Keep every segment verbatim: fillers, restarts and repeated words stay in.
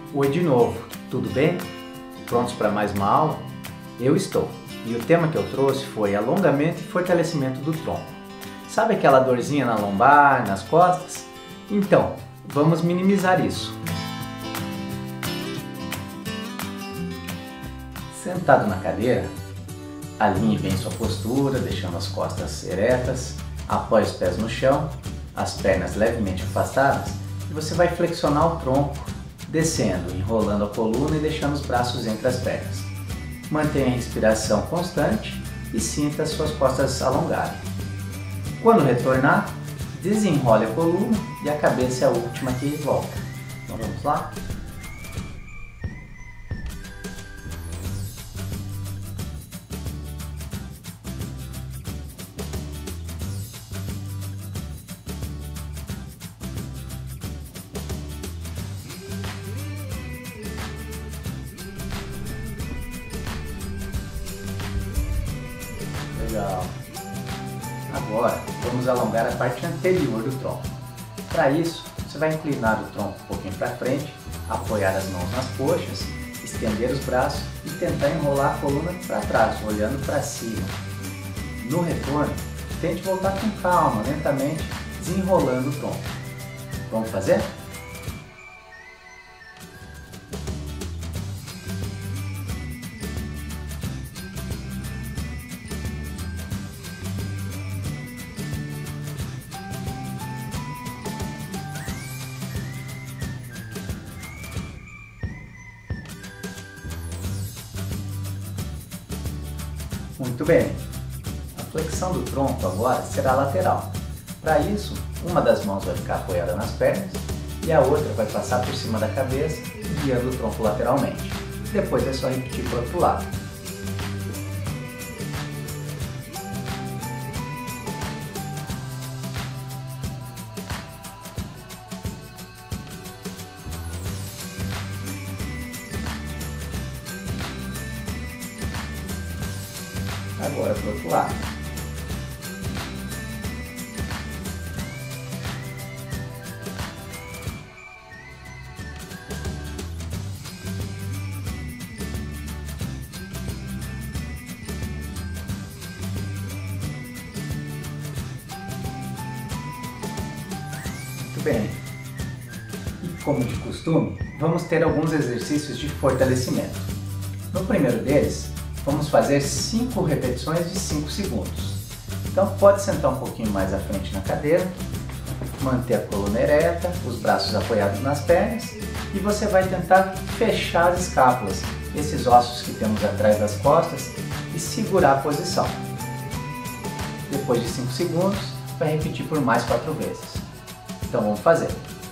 Oi de novo, tudo bem? Prontos para mais uma aula? Eu estou. E o tema que eu trouxe foi alongamento e fortalecimento do tronco. Sabe aquela dorzinha na lombar, nas costas? Então, vamos minimizar isso. Sentado na cadeira, alinhe bem sua postura, deixando as costas eretas, apoie os pés no chão, as pernas levemente afastadas e você vai flexionar o tronco, descendo, enrolando a coluna e deixando os braços entre as pernas. Mantenha a respiração constante e sinta as suas costas alongarem. Quando retornar, desenrole a coluna e a cabeça é a última que volta. Então vamos lá? Legal. Agora, vamos alongar a parte anterior do tronco. Para isso, você vai inclinar o tronco um pouquinho para frente, apoiar as mãos nas coxas, estender os braços e tentar enrolar a coluna para trás, olhando para cima. No retorno, tente voltar com calma, lentamente, desenrolando o tronco. Vamos fazer? Muito bem. A flexão do tronco agora será lateral. Para isso, uma das mãos vai ficar apoiada nas pernas e a outra vai passar por cima da cabeça, guiando o tronco lateralmente. Depois é só repetir para o outro lado. Agora para o outro lado. Muito bem. E como de costume, vamos ter alguns exercícios de fortalecimento. No primeiro deles, vamos fazer cinco repetições de cinco segundos. Então pode sentar um pouquinho mais à frente na cadeira, manter a coluna ereta, os braços apoiados nas pernas e você vai tentar fechar as escápulas, esses ossos que temos atrás das costas, e segurar a posição. Depois de cinco segundos, vai repetir por mais quatro vezes. Então vamos fazer.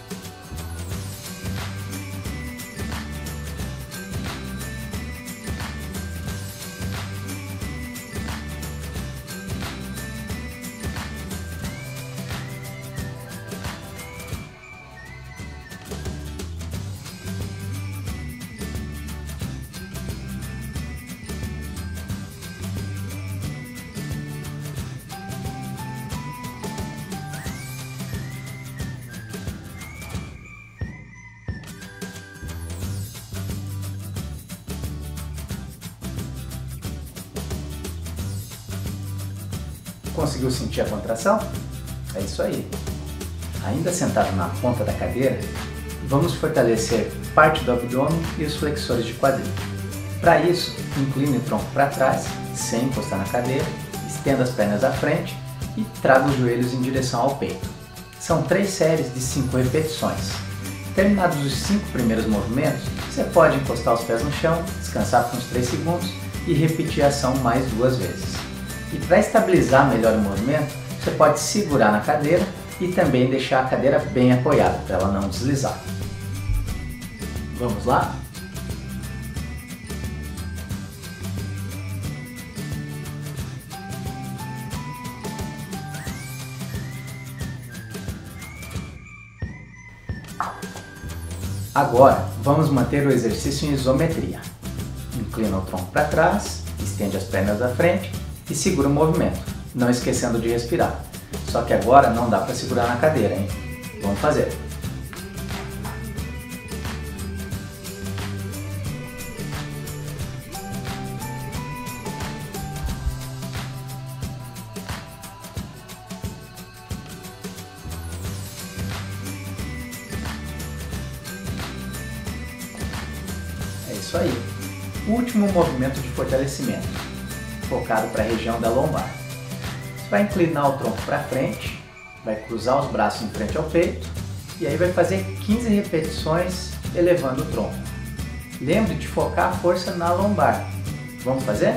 Conseguiu sentir a contração? É isso aí. Ainda sentado na ponta da cadeira, vamos fortalecer parte do abdômen e os flexores de quadril. Para isso, incline o tronco para trás, sem encostar na cadeira, estenda as pernas à frente e traga os joelhos em direção ao peito. São três séries de cinco repetições. Terminados os cinco primeiros movimentos, você pode encostar os pés no chão, descansar por uns três segundos e repetir a ação mais duas vezes. E para estabilizar melhor o movimento, você pode segurar na cadeira e também deixar a cadeira bem apoiada para ela não deslizar. Vamos lá? Agora, vamos manter o exercício em isometria. Inclina o tronco para trás, estende as pernas à frente e segura o movimento, não esquecendo de respirar. Só que agora não dá para segurar na cadeira, hein? Vamos fazer. isso aí. Último movimento de fortalecimento, focado para a região da lombar. Você vai inclinar o tronco para frente, vai cruzar os braços em frente ao peito e aí vai fazer quinze repetições elevando o tronco. Lembre de focar a força na lombar. Vamos fazer?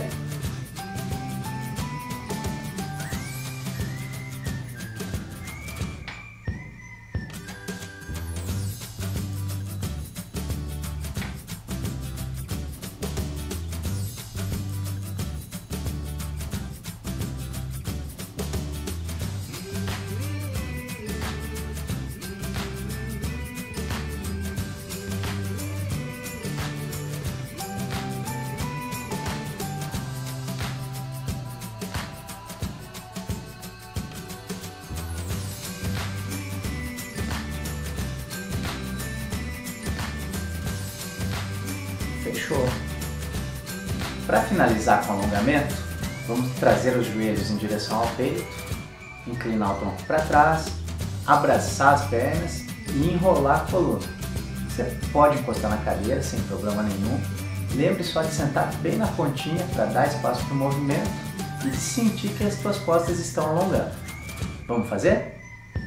Fechou. Para finalizar com o alongamento, vamos trazer os joelhos em direção ao peito, inclinar o tronco para trás, abraçar as pernas e enrolar a coluna. Você pode encostar na cadeira sem problema nenhum. Lembre só de sentar bem na pontinha para dar espaço para o movimento e de sentir que as suas costas estão alongando. Vamos fazer?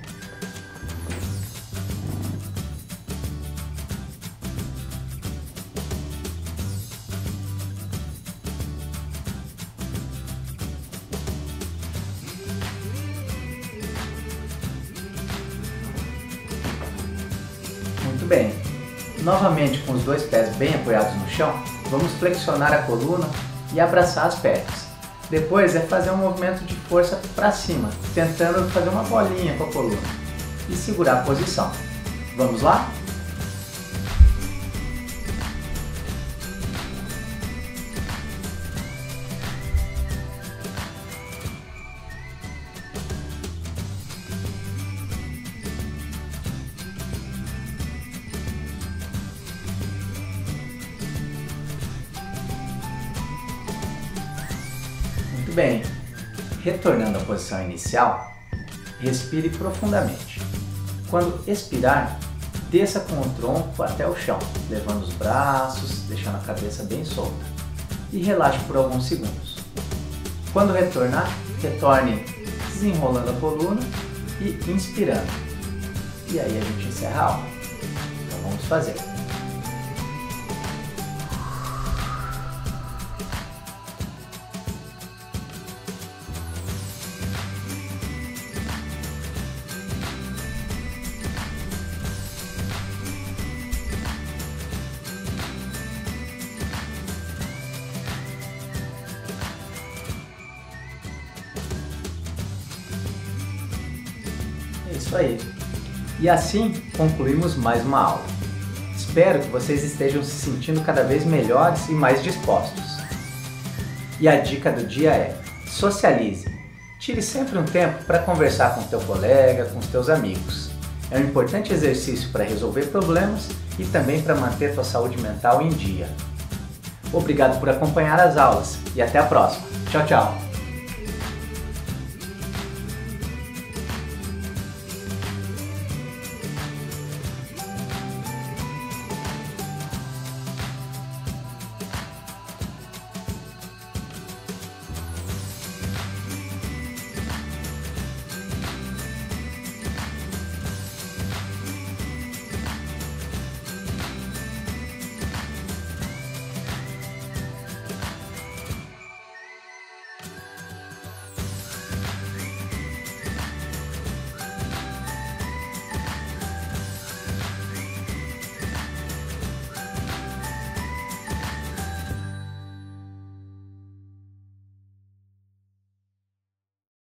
Muito bem. Novamente com os dois pés bem apoiados no chão, vamos flexionar a coluna e abraçar as pernas. Depois é fazer um movimento de força para cima, tentando fazer uma bolinha com a coluna e segurar a posição. Vamos lá? Muito bem, retornando à posição inicial, respire profundamente. Quando expirar, desça com o tronco até o chão, levando os braços, deixando a cabeça bem solta. E relaxe por alguns segundos. Quando retornar, retorne desenrolando a coluna e inspirando. E aí a gente encerra a aula. Então vamos fazer. É isso aí. E assim concluímos mais uma aula. Espero que vocês estejam se sentindo cada vez melhores e mais dispostos. E a dica do dia é: socialize. Tire sempre um tempo para conversar com o teu colega, com os teus amigos. É um importante exercício para resolver problemas e também para manter tua saúde mental em dia. Obrigado por acompanhar as aulas e até a próxima. Tchau, tchau!